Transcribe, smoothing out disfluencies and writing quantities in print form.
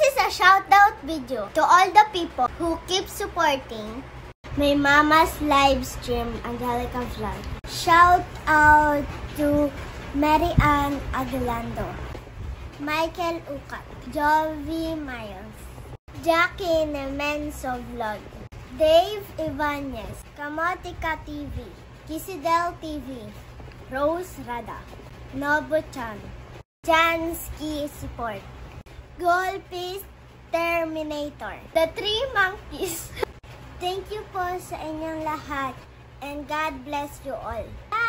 is a shout-out video to all the people who keep supporting my mama's live stream, Angelica Vlog. Shout out to Mary Ann Aguilando, Michael Ucat, Jovi Miles, Jackie Nemenso Vlog, Dave Ibanez, Kamotika TV, Kisidel TV, Rose Rada, Nobu-chan, Jansky Support, Goldfish Terminator, The Three Monkeys. Thank you po sa inyong lahat and God bless you all.